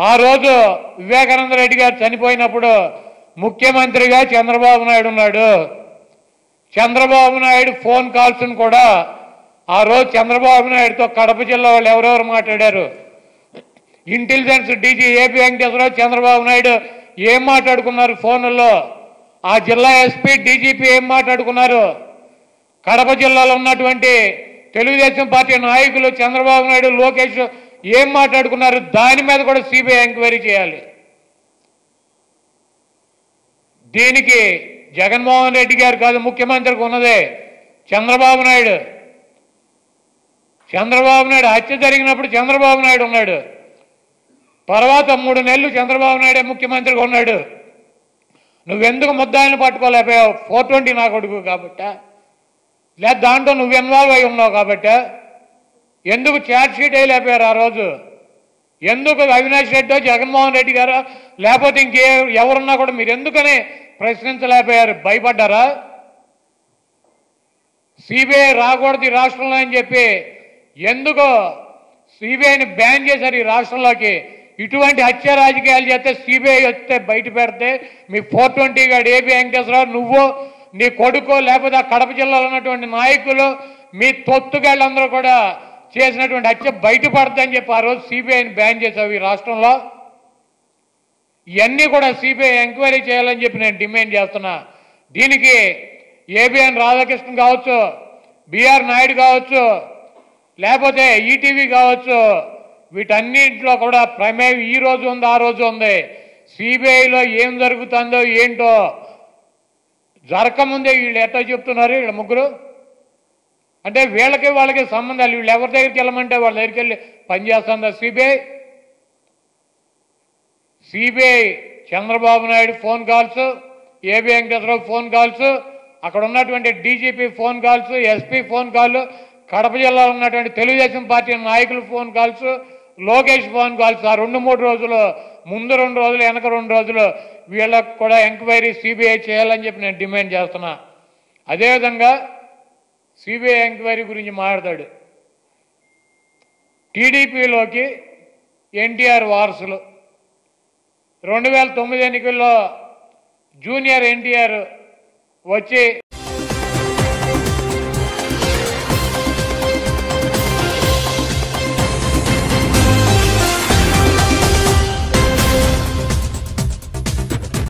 ఆ రోజు వివేకానంద రెడ్డి గారు చనిపోయినప్పుడు ముఖ్యమంత్రిగా చంద్రబాబు నాయుడు ఉన్నాడు. చంద్రబాబు నాయుడు ఫోన్ కాల్స్ను కూడా ఆ రోజు చంద్రబాబు నాయుడుతో కడప జిల్లా వాళ్ళు ఎవరెవరు మాట్లాడారు, intelligence DG AP Venkateswararao Chandrababu Naidu ఏం మాట్లాడుకున్నారు ఫోన్లలో, ఆ జిల్లా ఎస్పీ డీజీపీ ఏం మాట్లాడుకున్నారు, కడప జిల్లాలో ఉన్నటువంటి తెలుగుదేశం పార్టీ నాయకులు చంద్రబాబు నాయుడు లోకేష్ ఏం మాట్లాడుకున్నారు, దాని మీద కూడా సిబిఐ ఎంక్వైరీ చేయాలి. దీనికి జగన్మోహన్ రెడ్డి గారు కాదు ముఖ్యమంత్రికి ఉన్నదే, చంద్రబాబు నాయుడు. చంద్రబాబు నాయుడు హత్య జరిగినప్పుడు చంద్రబాబు నాయుడు ఉన్నాడు. తర్వాత 3 నెలలు చంద్రబాబు నాయుడే ముఖ్యమంత్రిగా ఉన్నాడు. నువ్వెందుకు ముద్దాయిని పట్టుకోలేకపోయావు? 420 నా కొడుకు కాబట్టా, లేదా దాంట్లో నువ్వు ఇన్వాల్వ్ అయి ఉన్నావు కాబట్టా? ఎందుకు ఛార్జ్ షీట్ వేయలేకపోయారు ఆ రోజు? ఎందుకు అవినాష్ రెడ్డి జగన్మోహన్ రెడ్డి గారు లేకపోతే ఇంకే ఎవరున్నా కూడా మీరు ఎందుకని ప్రశ్నించలేకపోయారు? భయపడ్డారా? సిబిఐ రాకూడదు ఈ రాష్ట్రంలో అని చెప్పి ఎందుకు సిబిఐని బ్యాన్ చేశారు ఈ రాష్ట్రంలోకి? ఇటువంటి హత్య రాజకీయాలు చేస్తే సిబిఐ వస్తే బయట పెడితే మీ 420 గాడు ఏపీ వెంకటేశ్వరరావు, నువ్వు నీ కొడుకు లేకపోతే ఆ కడప జిల్లాలో ఉన్నటువంటి నాయకులు మీ తొత్తుగాళ్ళందరూ కూడా చేసినటువంటి హత్య బయటపడతాయని చెప్పి ఆ రోజు సిబిఐని బ్యాన్ చేశావు ఈ రాష్ట్రంలో. ఇవన్నీ కూడా సిబిఐ ఎంక్వైరీ చేయాలని చెప్పి నేను డిమాండ్ చేస్తున్నా. దీనికి ఏబిఎన్ రాధాకృష్ణ కావచ్చు, బిఆర్ నాయుడు కావచ్చు, లేకపోతే ఈటీవీ కావచ్చు, వీటన్నింటిలో కూడా ప్రమేయం ఈ రోజు ఉంది ఆ రోజు ఉంది. సిబిఐలో ఏం జరుగుతుందో ఏంటో జరగకముందే వీళ్ళు ఎట్లా చెప్తున్నారు వీళ్ళ ముగ్గురు? అంటే వీళ్ళకి వాళ్ళకి సంబంధాలు, వీళ్ళు ఎవరి దగ్గరికి వెళ్ళమంటే వాళ్ళ దగ్గరికి వెళ్ళి పనిచేస్తుందా CBI? CBI Chandrababu Naidu phone calls, AB Venkateswararao phone calls, అక్కడ ఉన్నటువంటి DGP phone calls, SP phone call, Kadapa జిల్లాలో ఉన్నటువంటి తెలుగుదేశం పార్టీ నాయకుల phone calls, Lokesh phone calls, ఆ 2-3 రోజులు ముందు 2 రోజులు వెనక 2 రోజులు వీళ్ళకు కూడా ఎంక్వైరీ సిబిఐ చేయాలని చెప్పి నేను డిమాండ్ చేస్తున్నా. అదేవిధంగా సిబిఐ ఎంక్వైరీ గురించి మాట్లాడాడు. టీడీపీలోకి ఎన్టీఆర్ వారసులు 2009 ఎన్నికల్లో జూనియర్ ఎన్టీఆర్ వచ్చి